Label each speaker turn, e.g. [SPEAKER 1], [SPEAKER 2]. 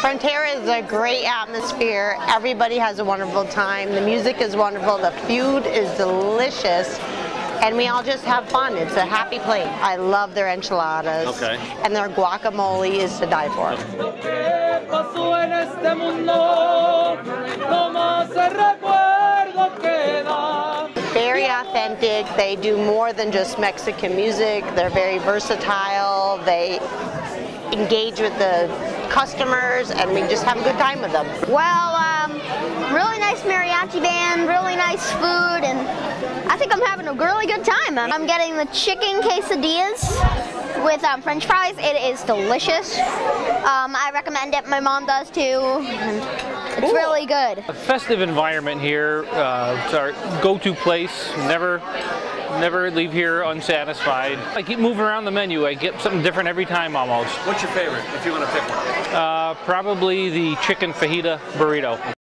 [SPEAKER 1] Frontera is a great atmosphere. Everybody has a wonderful time. The music is wonderful. The food is delicious. And we all just have fun. It's a happy place. I love their enchiladas.
[SPEAKER 2] Okay.
[SPEAKER 1] And their guacamole is to die for. Very authentic. They do more than just Mexican music. They're very versatile. They engage with the customers, and we just have a good time with them.
[SPEAKER 3] Well, really nice mariachi band, really nice food, and I think I'm having a really good time. I'm getting the chicken quesadillas with French fries. It is delicious. I recommend it. My mom does too. And it's really good.
[SPEAKER 4] A festive environment here. It's our go-to place. Never leave here unsatisfied. I keep moving around the menu. I get something different every time almost.
[SPEAKER 2] What's your favorite, if you want to pick one?
[SPEAKER 4] Probably the chicken fajita burrito.